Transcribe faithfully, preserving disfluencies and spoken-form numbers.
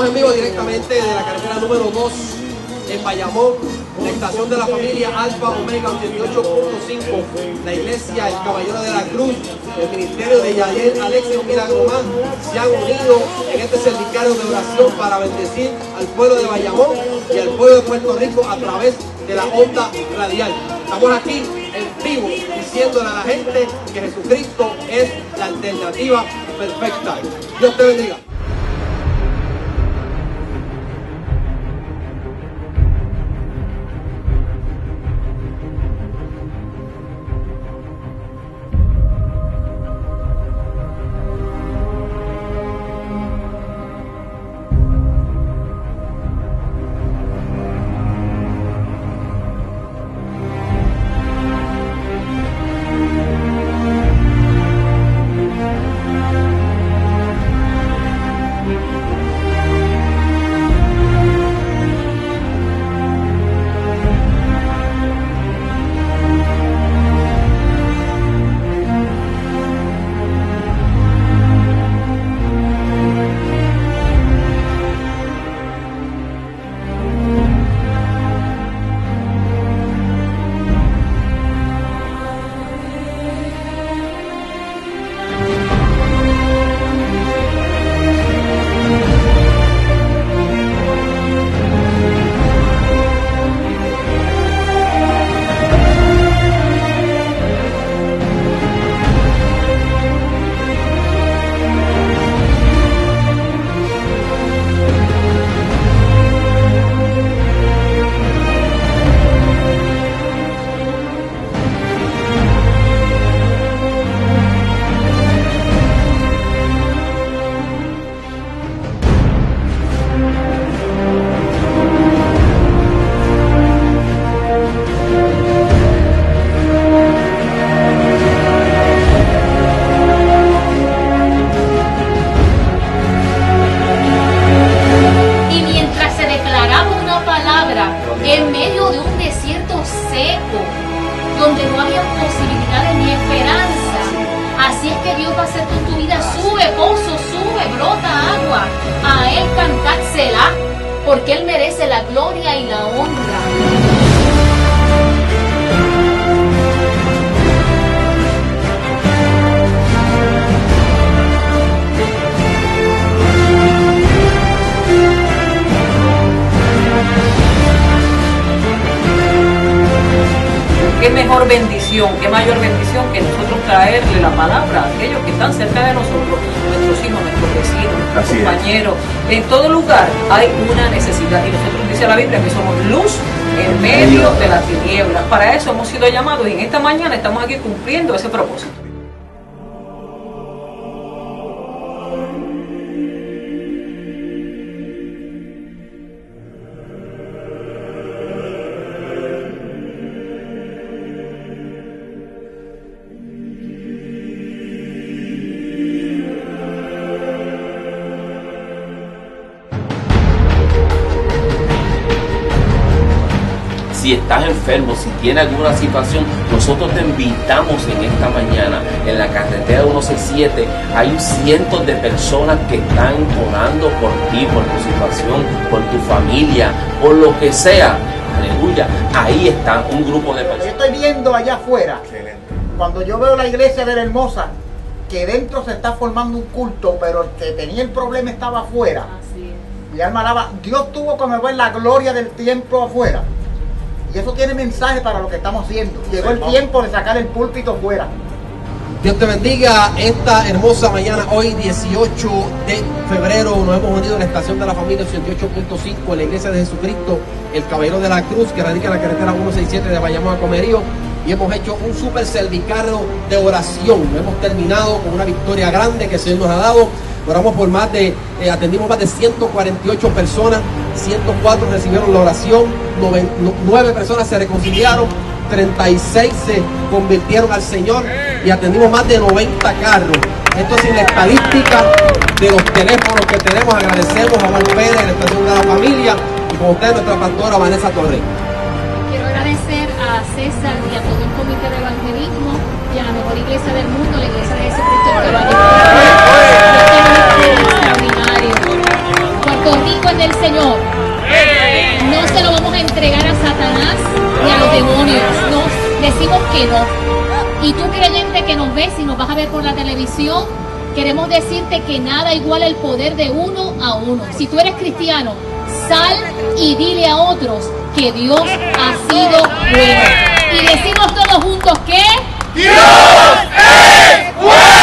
Estamos en vivo directamente de la carretera número dos en Bayamón, la estación de la familia Alfa Omega ochenta y ocho punto cinco, la iglesia El Caballero de la Cruz, el ministerio de Yadiel Alexis Milagromán se han unido en este servicario de oración para bendecir al pueblo de Bayamón y al pueblo de Puerto Rico a través de la onda radial. Estamos aquí en vivo diciéndole a la gente que Jesucristo es la alternativa perfecta. Dios te bendiga. En medio de un desierto seco, donde no había posibilidades ni esperanza. Así es que Dios va a hacer con tu vida. Sube, pozo, sube, brota agua. A Él cantársela, porque Él merece la gloria y la honra. Qué mejor bendición, qué mayor bendición que nosotros traerle la palabra a aquellos que están cerca de nosotros, nuestros hijos, nuestros vecinos, nuestros compañeros. En todo lugar hay una necesidad y nosotros dice la Biblia que somos luz en medio de las tinieblas. Para eso hemos sido llamados y en esta mañana estamos aquí cumpliendo ese propósito. Si estás enfermo, si tienes alguna situación, nosotros te invitamos en esta mañana en la carretera ciento sesenta y siete. Hay cientos de personas que están orando por ti, por tu situación, por tu familia, por lo que sea. Aleluya. Ahí está un grupo de personas. Yo estoy viendo allá afuera, cuando yo veo la iglesia de la Hermosa, que dentro se está formando un culto, pero el que tenía el problema estaba afuera. Mi alma alaba. Dios tuvo que mover la gloria del tiempo afuera. Y eso tiene mensaje para lo que estamos haciendo. Llegó el tiempo de sacar el púlpito fuera. Dios te bendiga esta hermosa mañana, hoy dieciocho de febrero. Nos hemos unido en la estación de la familia ochenta y ocho punto cinco en la iglesia de Jesucristo, el Caballero de la Cruz, que radica en la carretera ciento sesenta y siete de Bayamón a Comerío. Y hemos hecho un super servicario de oración. Hemos terminado con una victoria grande que el Señor nos ha dado. Oramos por más de, eh, atendimos más de ciento cuarenta y ocho personas, ciento cuatro recibieron la oración, nueve personas se reconciliaron, treinta y seis se convirtieron al Señor y atendimos más de noventa carros. Esto es en la estadística de los teléfonos que tenemos. Agradecemos a Juan Pérez, la estación de la familia, y con usted nuestra pastora Vanessa Torres. Quiero agradecer a César y a todo el comité de evangelismo y a la mejor iglesia del mundo, la iglesia de Jesucristo del Caballero. Extraordinario. Puerto Rico Señor. No se lo vamos a entregar a Satanás ni a los demonios. No, decimos que no. Y tú, creyente que nos ves y nos vas a ver por la televisión, queremos decirte que nada iguala el poder de uno a uno. Si tú eres cristiano, sal y dile a otros que Dios ha sido bueno. Y decimos todos juntos que Dios es bueno.